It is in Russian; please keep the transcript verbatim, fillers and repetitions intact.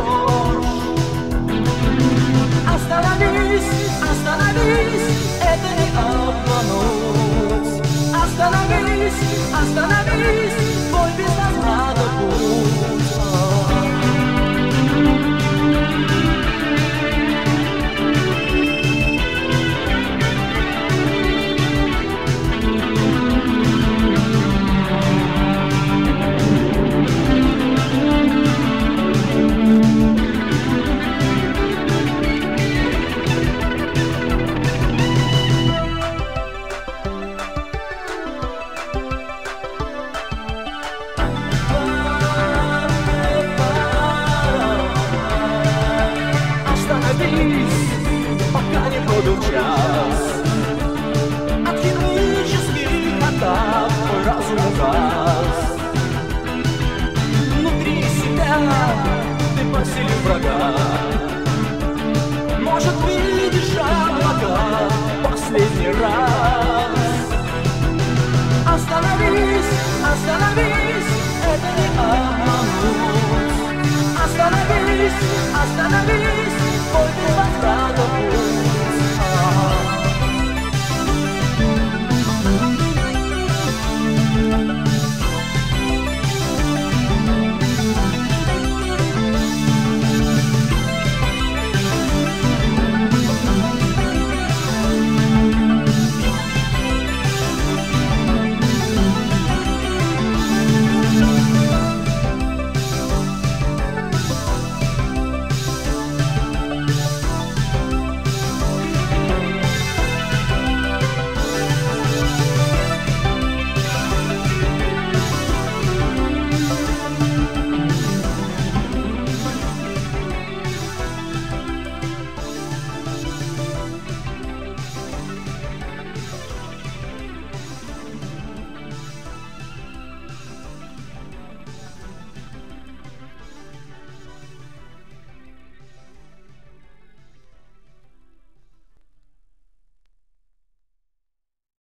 ложь. Остановись, остановись, это не обмануть. Остановись, остановись, твой без возврата путь. Пока не пробил час, от химических атак мой разум угас. Внутри себя ты поселил врага. Может, видишь облака последний раз. Остановись, остановись, это не обмануть. Остановись, остановись, твой без возврата.